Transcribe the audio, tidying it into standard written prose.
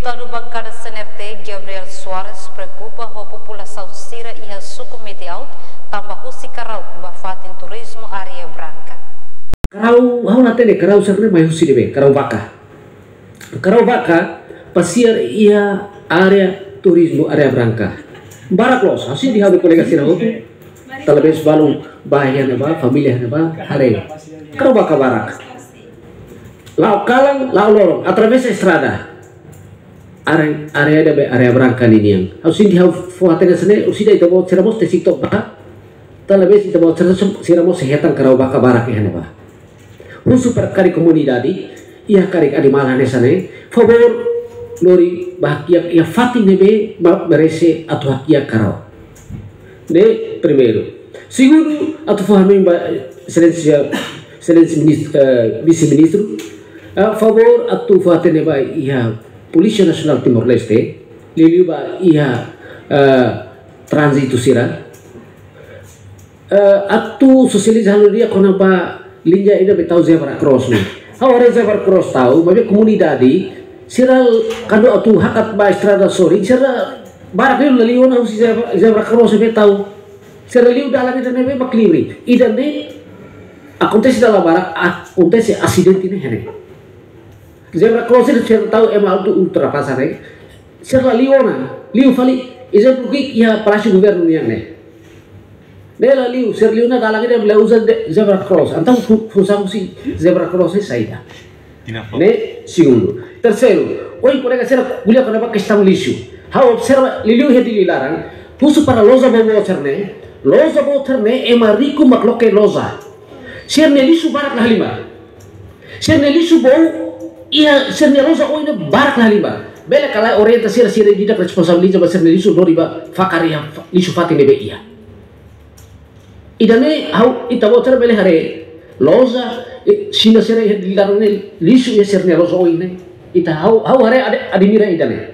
Deputado bancada CNRT Gabriel Suarez preocupa com a população sira e a suco medial tambah usi karau bafatin turismo area branca. Karau hau natene karau serne mai husi debe karau baka. Karau baka pasiar ia area turismo area branca. Barak los hasil di hau kolega sira hotu. Talabes balung bahaya neba familia neba hare. Karau baka barak. Lau kalang lau lorong através estrada. Area area branca ni yang harus di hau fuatena sene usida itu bawa ceramos te TikTok baka talabes itu bawa ceramos sehetan karau baka barak ya neba rusu per kari komunidade ia kari animal hanesane favor lori bahagia ia fati nebe merese atau hakia karau ne primeiro segundo atau fahami excelência vice-ministro favor atau fati neba ia Polícia Nacional Timor-Leste, liliuba ia transito sira, atu sosialisasi dia konapa linja ida betau zebra cross ni. Awalnya zebra cross tahu, tapi komunidade sira kado atu hakat ba estrada sorry, sira barak liu laliu na usi zebra cross betau, sira liu dalam ida nebe bakliri, ida ne acontece dalam barak, acontece acidente ni hene. Zebra crossing saya tahu emal tu ultrapasar eh. Serla liu fali, izin bukit ya parasi governo yang ne. Dela liu, serliuna dalam ini bela usah zebra cross. Antang fusang si zebra cross saya. Ne segundo. Terceiro, oi colega será kuliah kenapa questão lixo. How observa liu hedi dilarang, pusu para loza boter ne emariku makloke loza. Serne lixo barak lah lima. Serne lixo bau ia sernerosa oh ini barak lah lima. Bela kala orientasi rasira tidak responsabilitas bahasa sernerosa dori ba fakaria lisu fati nebe ia. Idane hau ita boter bela hare loza sina sere dilarane lisu ya sernerosa oh ini ita hau hare adimira idane.